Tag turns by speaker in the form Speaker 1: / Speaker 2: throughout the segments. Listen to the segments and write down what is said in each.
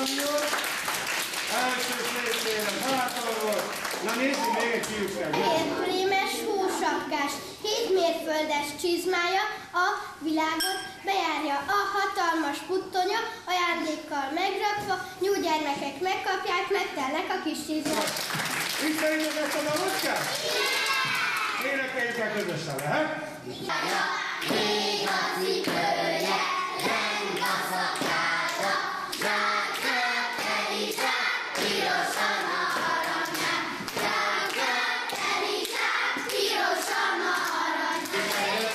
Speaker 1: jó. Első szépen hátul volt. Na nézzük még egy fiúkkel.
Speaker 2: Érprémes hósapkás, 7 mérföldes csizmája a világot bejárja. A hatalmas puttonya ajándékkal megrakva, nyúgyermekek megkapják, megtelnek a kis csizmák.
Speaker 1: Ismerjük ezt a daloskát? Énekeljük el közösen, lehet?
Speaker 2: Még a cipője, rend a szakása, zsák, elizsák, pirosan a aranyán. Zsák, elizsák, pirosan a aranyán.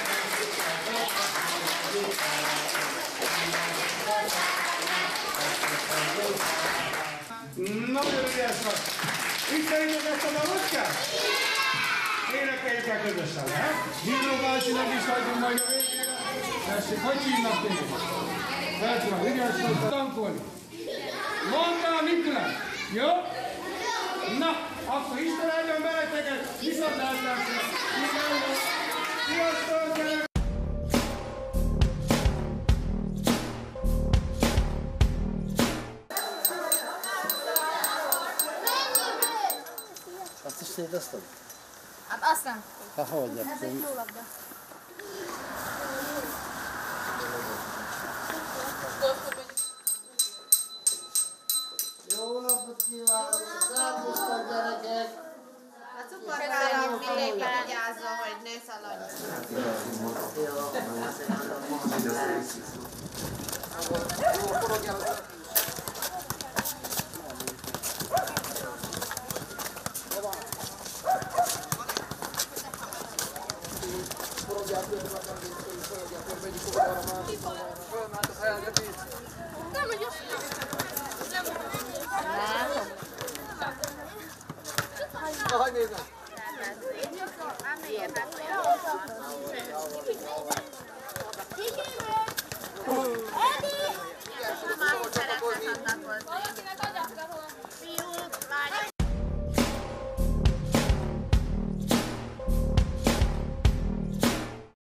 Speaker 1: Nagyon ügyes vagy! Ismerjük ezt a daloskát? Énekeljük el közösen, lehet? Hívó bácsinak is hagyunk majd a végére. Tessék, hogy hívnak téged? Bertman, ügyes volt tankolni. Mondtál Miklás? Jó? Na, akkor Isten áldjon beleteket, viszontlátásra! Sziasztok, gyerek!
Speaker 3: Azt is szétoztad?
Speaker 4: Hát azt nem.
Speaker 3: Hát hogy?
Speaker 4: Ez egy lólabda.
Speaker 3: Jó napot kívánok! Szervusztok, gyerekek!
Speaker 4: A cukorkára mindenki vigyázzon, hogy ne szaladj.
Speaker 3: Nem, hogy